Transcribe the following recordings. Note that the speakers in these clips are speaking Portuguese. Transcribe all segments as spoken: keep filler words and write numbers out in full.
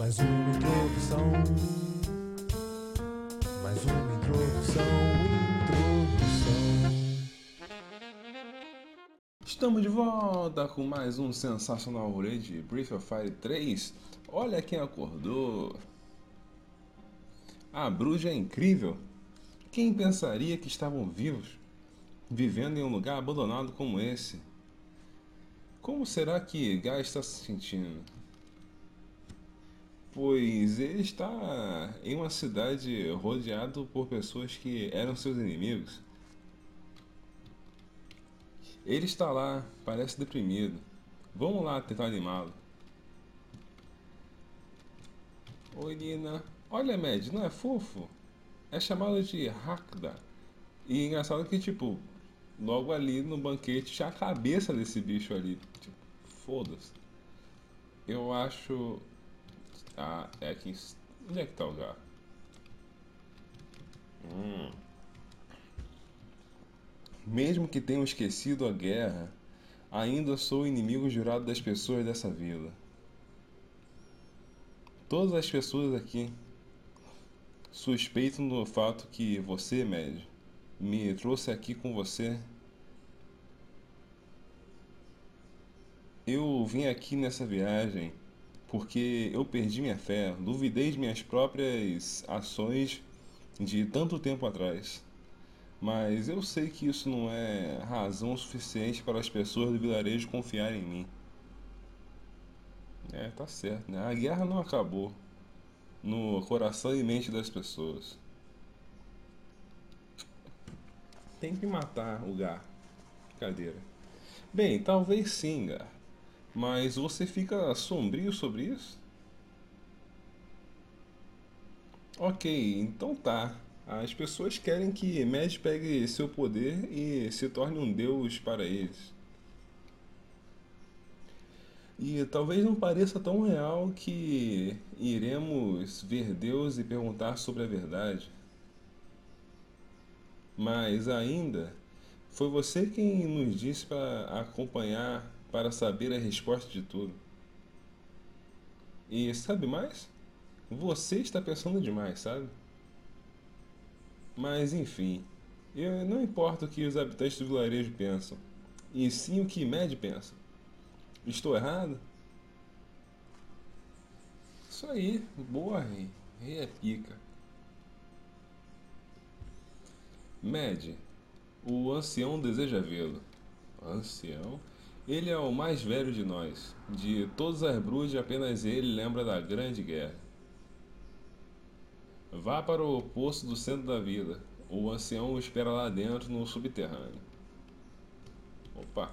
Mais uma introdução. Mais uma introdução. Introdução. Estamos de volta com mais um sensacional raid Breath of Fire três. Olha quem acordou. A bruxa é incrível. Quem pensaria que estavam vivos, vivendo em um lugar abandonado como esse? Como será que Guy está se sentindo? Pois ele está em uma cidade rodeado por pessoas que eram seus inimigos. Ele está lá, parece deprimido. Vamos lá tentar animá-lo. Oi, Nina. Olha, Mad, não é fofo? É chamado de Hakda. E é engraçado que, tipo, logo ali no banquete tinha a cabeça desse bicho ali. Tipo, foda-se. Eu acho. Ah, é aqui. Onde é que tá o lugar? Mesmo que tenham esquecido a guerra, ainda sou o inimigo jurado das pessoas dessa vila. Todas as pessoas aqui suspeitam do fato que você, Mad, me trouxe aqui com você. Eu vim aqui nessa viagem porque eu perdi minha fé, duvidei de minhas próprias ações de tanto tempo atrás. Mas eu sei que isso não é razão suficiente para as pessoas do vilarejo confiarem em mim. É, tá certo, né? A guerra não acabou no coração e mente das pessoas. Tem que matar o Gar. Cadeira. Bem, talvez sim, Gar. Mas você fica sombrio sobre isso? Ok, então tá. As pessoas querem que Mad pegue seu poder e se torne um deus para eles. E talvez não pareça tão real que iremos ver Deus e perguntar sobre a verdade. Mas ainda, foi você quem nos disse para acompanhar para saber a resposta de tudo. E sabe mais? Você está pensando demais, sabe? Mas enfim, eu não importa o que os habitantes do vilarejo pensam, e sim o que Mad pensa. Estou errado? Isso aí, boa, rei. Rei é pica. Mad, o ancião deseja vê-lo. Ancião? Ele é o mais velho de nós. De todas as bruxas, apenas ele lembra da Grande Guerra. Vá para o poço do centro da vila. O ancião o espera lá dentro no subterrâneo. Opa!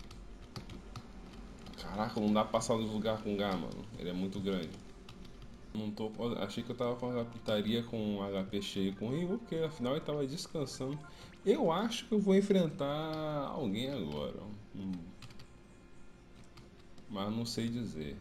Caraca, não dá pra passar dos lugares com Gá, mano. Ele é muito grande. Não tô. Achei que eu tava com a putaria com H P cheio com o Ryu, porque afinal ele tava descansando. Eu acho que eu vou enfrentar alguém agora. Hum, mas não sei dizer.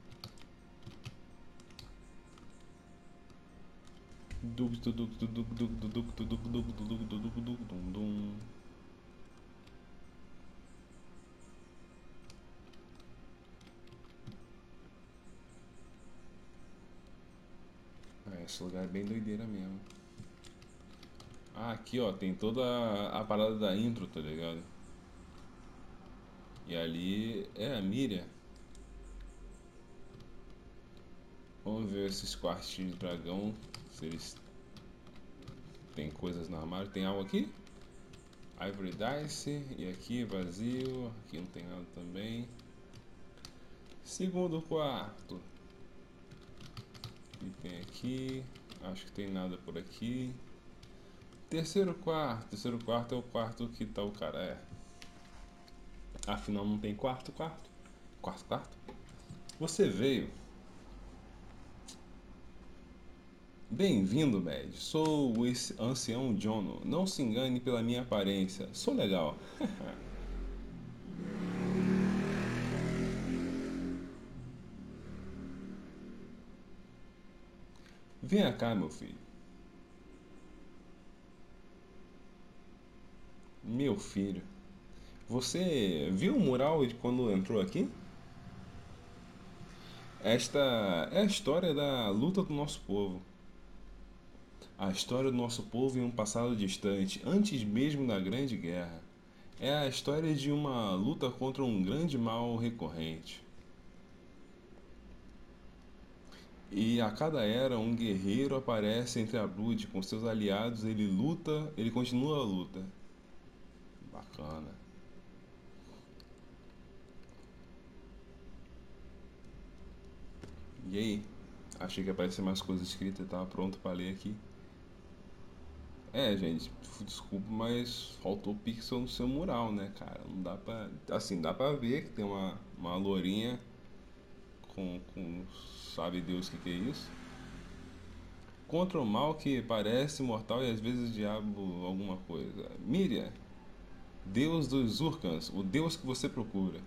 Ah, esse lugar é bem doideira mesmo. Ah, aqui ó, tem toda a, a parada da intro, tá ligado? E ali é a Miriam. Vamos ver esses quartinhos de dragão. Se eles têm coisas no armário. Tem algo aqui? Ivory Dice. E aqui vazio. Aqui não tem nada também. Segundo quarto. E tem aqui. Acho que tem nada por aqui. Terceiro quarto. Terceiro quarto é o quarto que tá o cara. É. Afinal não tem quarto, quarto. Quarto, quarto. Você veio. Bem-vindo, Mad. Sou o ancião Jono. Não se engane pela minha aparência. Sou legal. Venha cá, meu filho. Meu filho. Você viu o mural de quando entrou aqui? Esta é a história da luta do nosso povo. A história do nosso povo em um passado distante, antes mesmo da Grande Guerra. É a história de uma luta contra um grande mal recorrente. E a cada era, um guerreiro aparece entre a Brood com seus aliados, ele luta, ele continua a luta. Bacana. E aí? Achei que ia aparecer mais coisas escritas e tava pronto pra ler aqui. É, gente, desculpa, mas faltou pixel no seu mural, né, cara? Não dá pra. Assim, dá pra ver que tem uma, uma lourinha com, com. Sabe Deus o que, que é isso? Contra o mal que parece mortal e às vezes o diabo alguma coisa. Miriam, Deus dos Urkans, o Deus que você procura.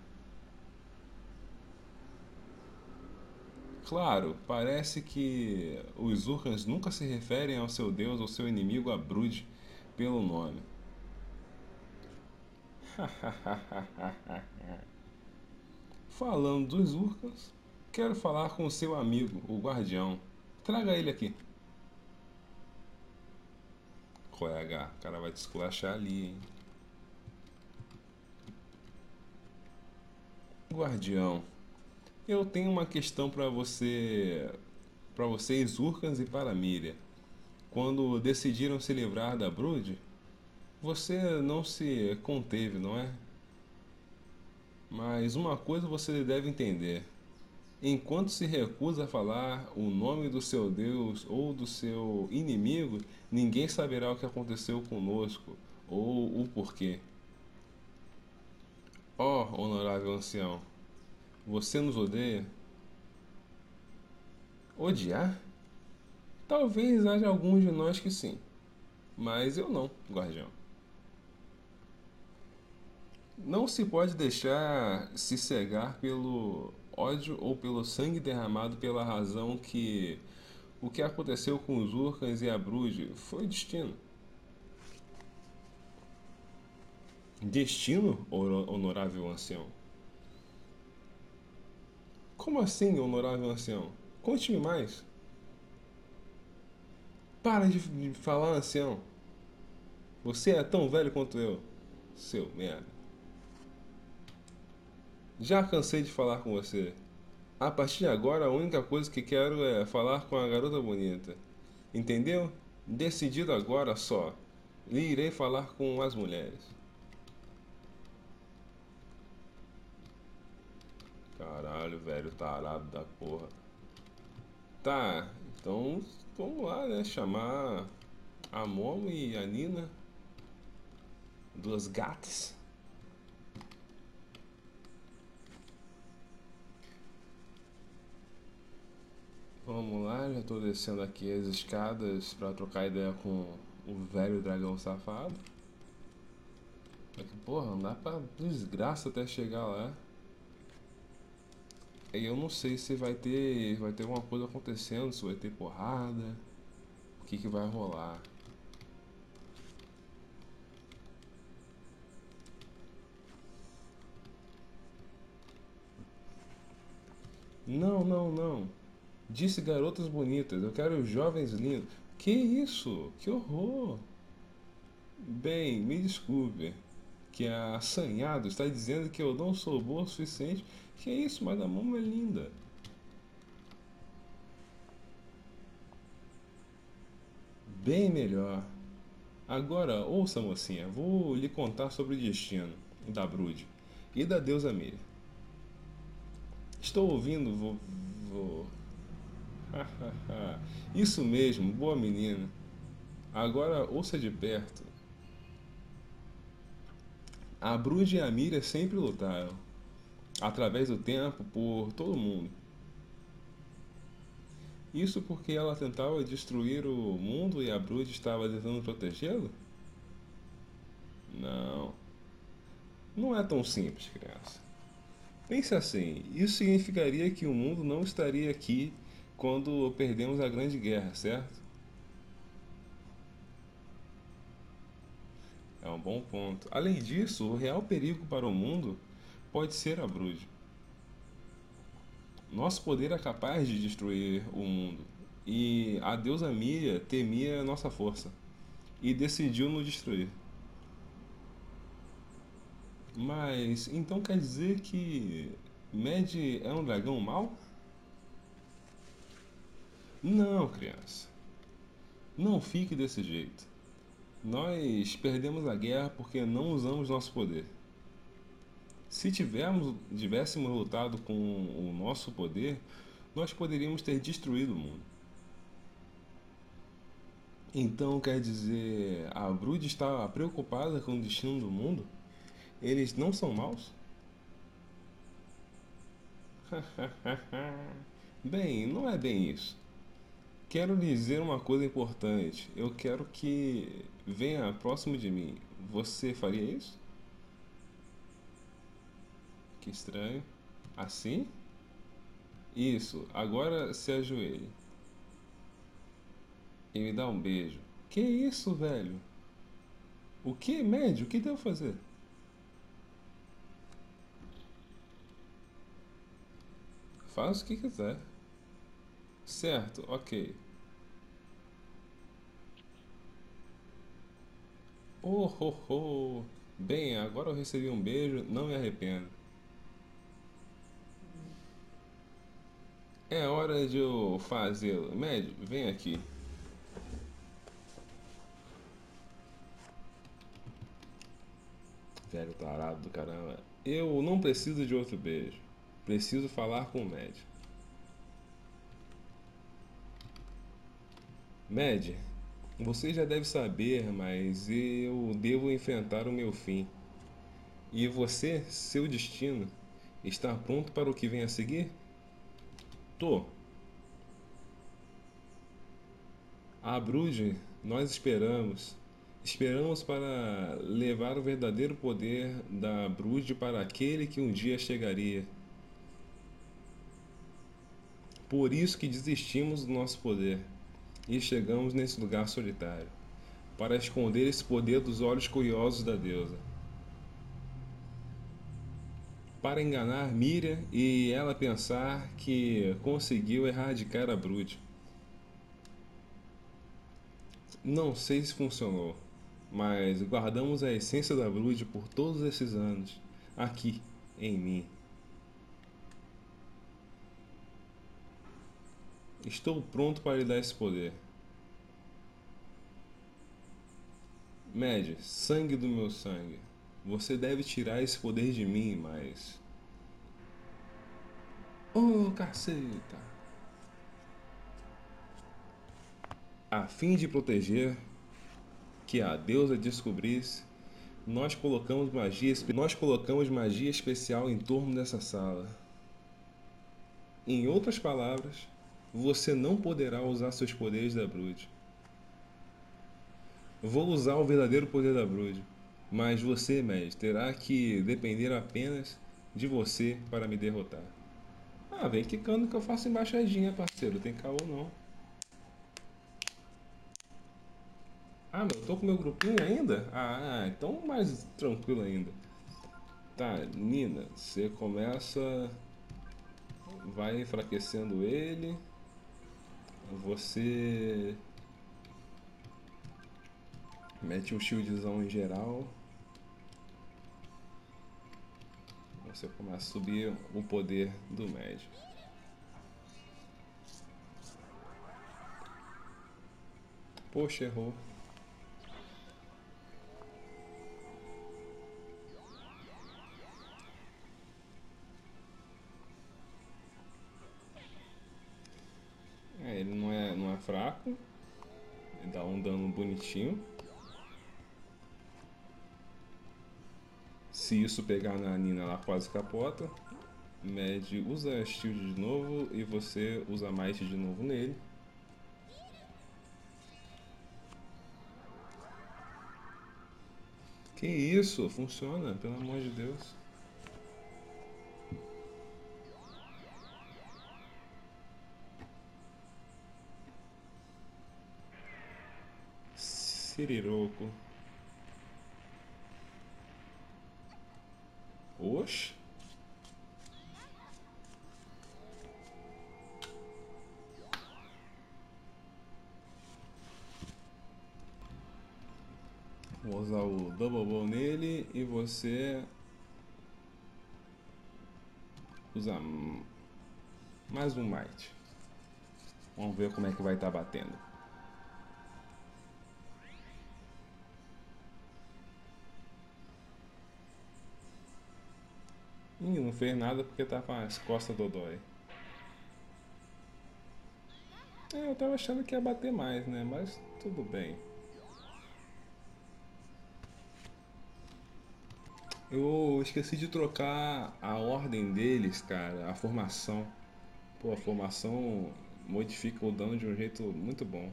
Claro, parece que os Urkans nunca se referem ao seu Deus ou seu inimigo Abrud pelo nome. Falando dos Urkans, quero falar com seu amigo, o Guardião. Traga ele aqui. Qual é H? O cara vai te esculachar ali, hein? Guardião, eu tenho uma questão para você, para vocês Urkans e para Miriam. Quando decidiram se livrar da Brood, você não se conteve, não é? Mas uma coisa você deve entender: enquanto se recusa a falar o nome do seu Deus ou do seu inimigo, ninguém saberá o que aconteceu conosco ou o porquê. Ó, oh, honorável ancião, você nos odeia? Odiar? Talvez haja alguns de nós que sim, mas eu não, guardião. Não se pode deixar se cegar pelo ódio ou pelo sangue derramado pela razão que o que aconteceu com os Urkans e a Brood foi destino. Destino, honorável ancião? Como assim, honorável ancião? Conte-me mais. Para de falar, ancião. Você é tão velho quanto eu. Seu merda. Já cansei de falar com você. A partir de agora, a única coisa que quero é falar com a garota bonita. Entendeu? Decidido agora só. Lhe irei falar com as mulheres. Caralho, velho tarado da porra. Tá, então vamos lá, né? Chamar a Momo e a Nina, duas gatas. Vamos lá, já tô descendo aqui as escadas pra trocar ideia com o velho dragão safado. É que, porra, não dá pra desgraça até chegar lá. E eu não sei se vai ter, vai ter alguma coisa acontecendo, se vai ter porrada, o que que vai rolar. Não, não, não. Disse garotas bonitas, eu quero jovens lindos. Que isso? Que horror! Bem, me desculpe, que a assanhado está dizendo que eu não sou boa o suficiente. Que isso, mas a mama é linda. Bem melhor. Agora, ouça, mocinha, vou lhe contar sobre o destino da Brood e da deusa Miriam. Estou ouvindo, vou. vou... Isso mesmo, boa menina. Agora ouça de perto. A Brood e a Miriam sempre lutaram, através do tempo, por todo mundo. Isso porque ela tentava destruir o mundo e a Brood estava tentando protegê-lo? Não, não é tão simples, criança. Pense assim: isso significaria que o mundo não estaria aqui quando perdemos a Grande Guerra, certo? É um bom ponto. Além disso, o real perigo para o mundo pode ser a Brood. Nosso poder é capaz de destruir o mundo. E a deusa Mia temia nossa força e decidiu nos destruir. Mas então quer dizer que Mad é um dragão mau? Não, criança. Não fique desse jeito. Nós perdemos a guerra porque não usamos nosso poder. Se tivermos, tivéssemos lutado com o nosso poder, nós poderíamos ter destruído o mundo. Então quer dizer, a Brood está preocupada com o destino do mundo? Eles não são maus? Bem, não é bem isso. Quero lhe dizer uma coisa importante. Eu quero que venha próximo de mim. Você faria isso? Que estranho. Assim? Isso. Agora se ajoelhe e me dá um beijo. Que isso, velho? O que, médio? O que devo fazer? Faz o que quiser. Certo, ok. Oh, oh, oh. Bem, agora eu recebi um beijo, não me arrependo. É hora de eu fazê-lo. Médio, vem aqui. Velho tarado do caramba. Eu não preciso de outro beijo. Preciso falar com o médio. Mad, você já deve saber, mas eu devo enfrentar o meu fim. E você, seu destino, está pronto para o que vem a seguir? Tô. A Brood, nós esperamos. Esperamos para levar o verdadeiro poder da Brood para aquele que um dia chegaria. Por isso que desistimos do nosso poder e chegamos nesse lugar solitário, para esconder esse poder dos olhos curiosos da deusa. Para enganar Miriam e ela pensar que conseguiu erradicar a Brood. Não sei se funcionou, mas guardamos a essência da Brood por todos esses anos, aqui, em mim. Estou pronto para lhe dar esse poder. Mad, sangue do meu sangue. Você deve tirar esse poder de mim, mas. Oh, caceta! A fim de proteger que a deusa descobrisse, nós colocamos magia, nós colocamos magia especial em torno dessa sala. Em outras palavras, você não poderá usar seus poderes da Brood. Vou usar o verdadeiro poder da Brood, mas você, Mad, terá que depender apenas de você para me derrotar. Ah, vem quicando que eu faço embaixadinha, parceiro. Tem caô não. Ah, mas eu tô com meu grupinho ainda? Ah, então mais tranquilo ainda. Tá, Nina, você começa, vai enfraquecendo ele. Você mete um shieldzão em geral. Você começa a subir o poder do médico. Poxa, errou. É, ele não é, não é fraco. Ele dá um dano bonitinho. Se isso pegar na Nina, ela quase capota. Mad usa shield de novo e você usa might de novo nele. Que isso? Funciona, pelo amor de Deus. Siriroco. Oxe. Vou usar o Double Bow nele e você usa mais um Might. Vamos ver como é que vai estar batendo. Ih, não fez nada porque tá com as costas dodói. É, eu tava achando que ia bater mais, né? Mas tudo bem. Eu esqueci de trocar a ordem deles, cara, a formação. Pô, a formação modifica o dano de um jeito muito bom.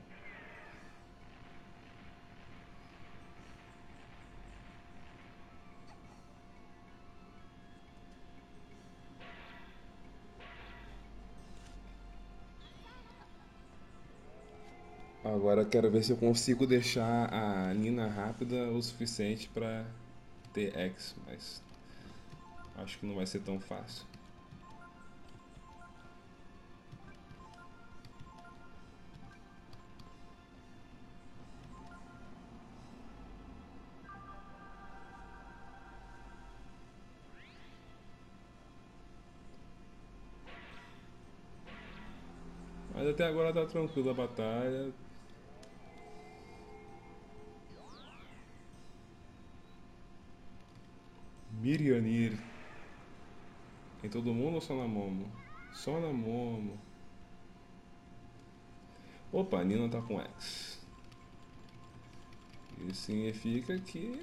Agora quero ver se eu consigo deixar a Nina rápida o suficiente pra ter X, mas acho que não vai ser tão fácil. Mas até agora tá tranquila a batalha. Mirianir. Em todo mundo ou só na Momo? Só na Momo. Opa, a Nina tá com X. Isso significa que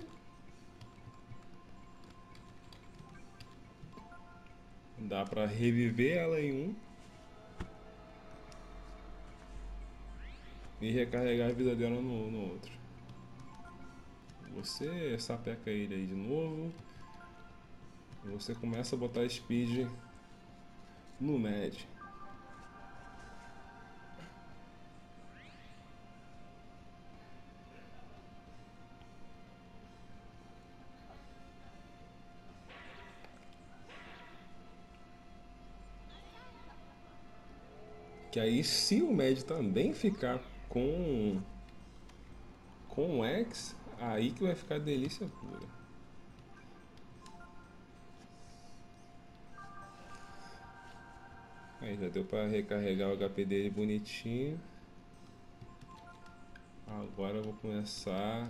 dá pra reviver ela em um e recarregar a vida dela no, no outro. Você sapeca ele aí de novo. E você começa a botar speed no Mad. Que aí se o Mad também ficar com com o X, aí que vai ficar delícia pura. Aí já deu pra recarregar o H P dele bonitinho. Agora eu vou começar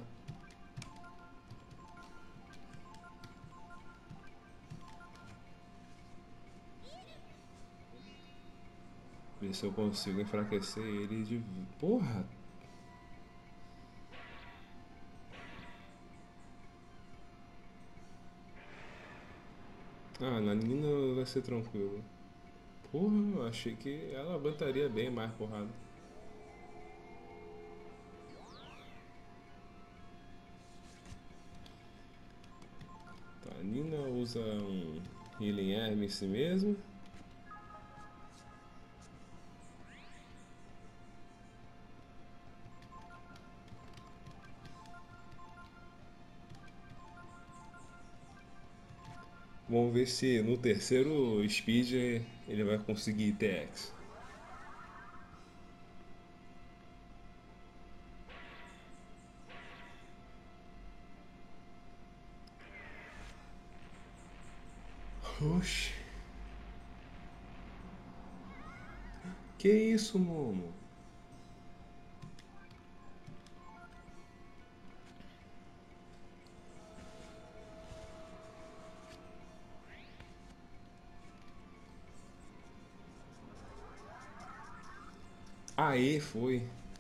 ver se eu consigo enfraquecer ele de. Porra! Ah, na Nina vai ser tranquilo. Porra, eu achei que ela aguentaria bem mais porrada. Tá, a Nina usa um Healing Herb em si mesmo. Vamos ver se no terceiro speed ele vai conseguir T X. Oxi. Que isso, Momo? Aê, foi.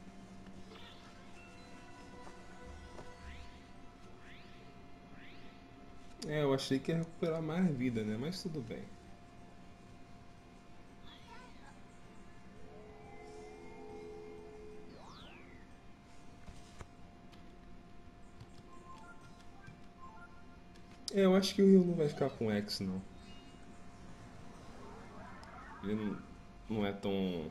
É, eu achei que ia recuperar mais vida, né? Mas tudo bem. É, eu acho que o Rio não vai ficar com X, não. Ele não, não é tão.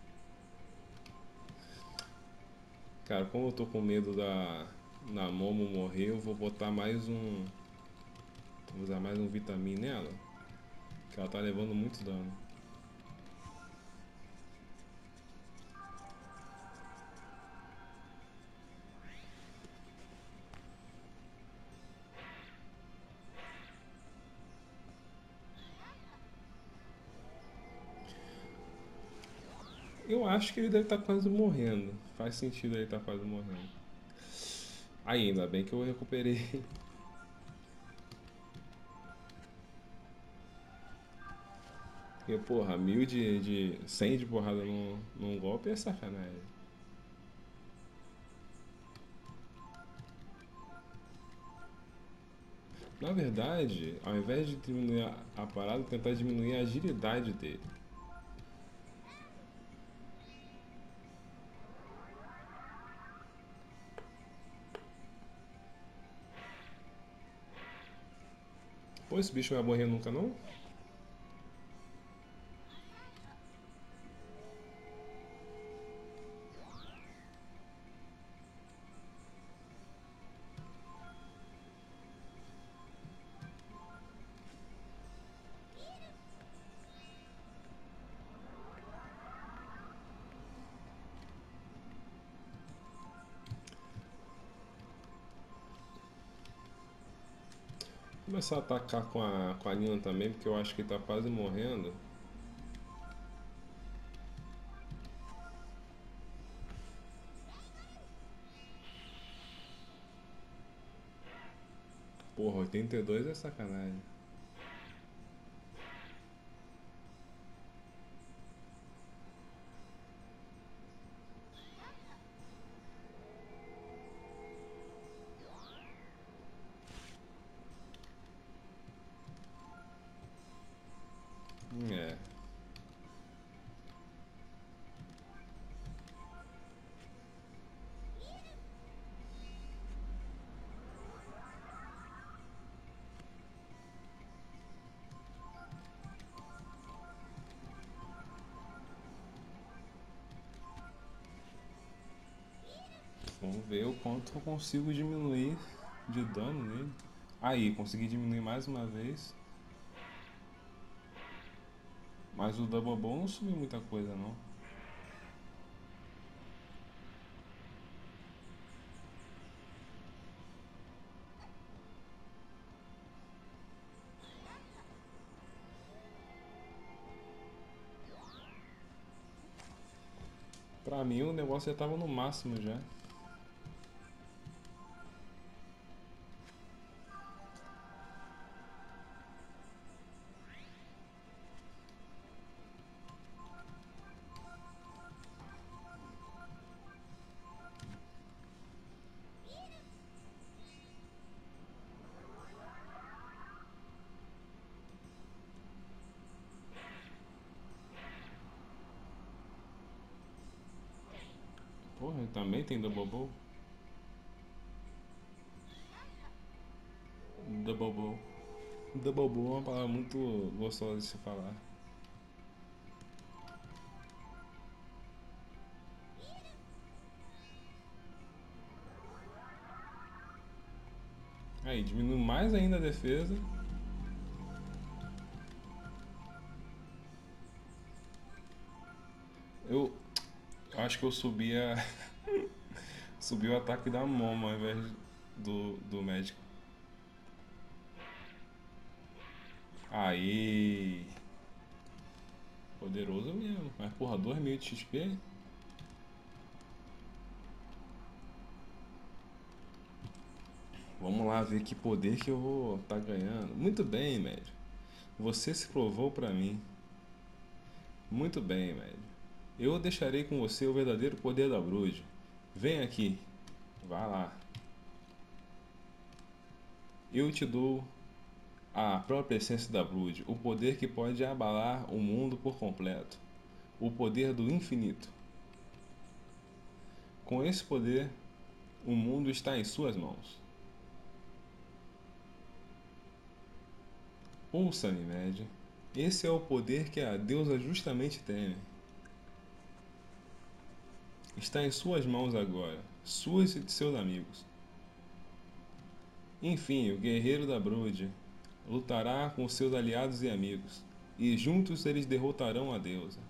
Cara, como eu tô com medo da. Da Momo morrer, eu vou botar mais um. Vou usar mais um vitamin nela. Que ela tá levando muito dano. Eu acho que ele deve estar quase morrendo. Faz sentido ele estar quase morrendo. Aí, ainda bem que eu recuperei. Porque, porra, mil de, de cem de porrada num, num golpe é sacanagem. Na verdade, ao invés de diminuir a, a parada, tentar diminuir a agilidade dele. Pô, esse bicho vai morrer nunca não? Vou começar a atacar com a, com a Nina também, porque eu acho que ele tá quase morrendo. Porra, oitenta e dois é sacanagem. É. Vamos ver o quanto eu consigo diminuir de dano nele. Aí, consegui diminuir mais uma vez. Mas o Double Ball não subiu muita coisa não. Pra mim o negócio já tava no máximo já. Porra, também tem Double Ball? Double Ball. Double Ball é uma palavra muito gostosa de se falar. Aí, diminui mais ainda a defesa. Eu acho que eu subi a. Subi o ataque da Momo ao invés do, do médico. Aí. Poderoso mesmo. Mas porra, dois mil de X P? Vamos lá ver que poder que eu vou tá ganhando. Muito bem, médio. Você se provou pra mim. Muito bem, médio. Eu deixarei com você o verdadeiro poder da Brood. Vem aqui. Vá lá. Eu te dou a própria essência da Brood, o poder que pode abalar o mundo por completo. O poder do infinito. Com esse poder, o mundo está em suas mãos. Ouça-me, Med. Esse é o poder que a deusa justamente teme. Está em suas mãos agora, suas e de seus amigos. Enfim, o guerreiro da Brood lutará com seus aliados e amigos, e juntos eles derrotarão a deusa.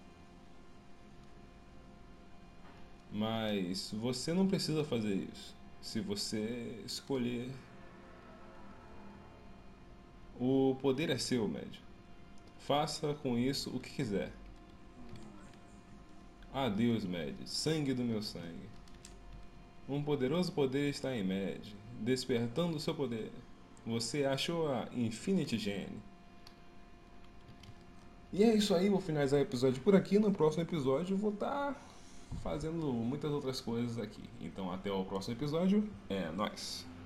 Mas você não precisa fazer isso. Se você escolher, o poder é seu, médio. Faça com isso o que quiser. Adeus, Mad, sangue do meu sangue. Um poderoso poder está em Mad, despertando o seu poder. Você achou a Infinity Gene. E é isso aí, vou finalizar o episódio por aqui. No próximo episódio eu vou estar fazendo muitas outras coisas aqui. Então até o próximo episódio. É nóis!